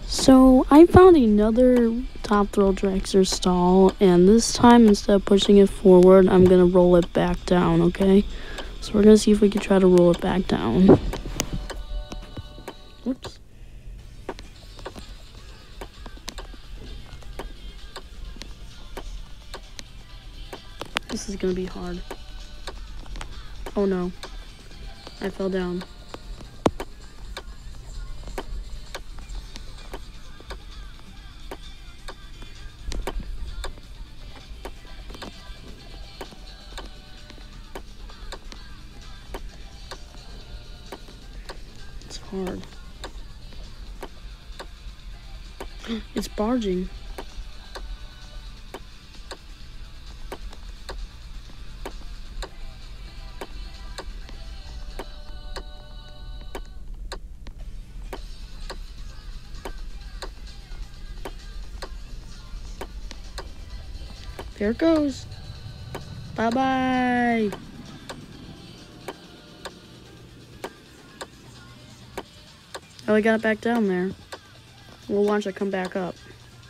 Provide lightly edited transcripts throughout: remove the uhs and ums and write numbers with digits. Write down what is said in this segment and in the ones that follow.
So I found another Top Thrill Dragster stall, and this time instead of pushing it forward, I'm gonna roll it back down, okay? So we're gonna see if we can try to roll it back down. Whoops. This is gonna be hard. Oh no. I fell down. It's hard. It's barging. There it goes. Bye-bye. Oh, I got it back down there. We'll watch it come back up.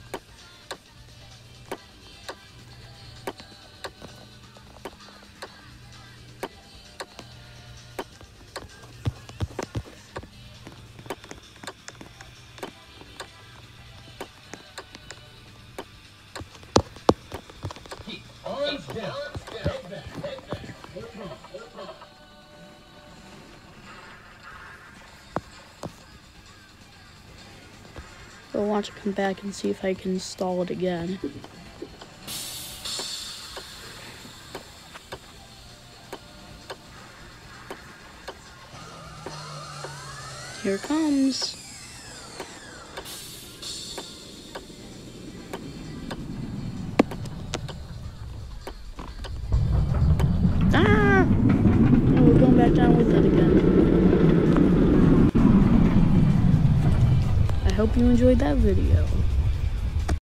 We'll watch it come back and see if I can stall it again. Here it comes. Ah! Oh, we're going back down with it again. I hope you enjoyed that video.